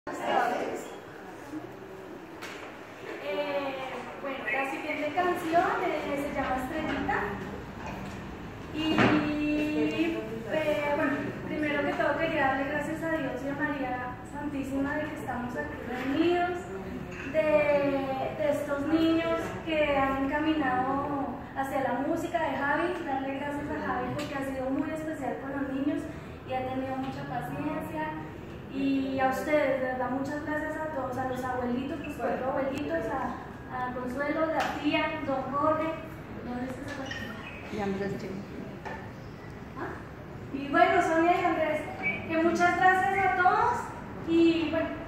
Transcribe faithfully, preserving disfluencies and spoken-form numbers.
Eh, bueno, la siguiente canción eh, se llama Estrellita. Y eh, bueno, primero que todo quería darle gracias a Dios y a María Santísima de que estamos aquí reunidos, de, de estos niños que han encaminado hacia la música, de Javi, darle gracias a Javi porque ha sido muy especial con los niños y ha tenido mucha paciencia. Y a ustedes, de verdad, muchas gracias a todos, a los abuelitos, los cuatro abuelitos, a, a Consuelo, la tía, don Jorge, ¿dónde está esa persona? Y Andrés Chico. ¿Ah? Y bueno, Sonia y Andrés, que muchas gracias a todos y bueno.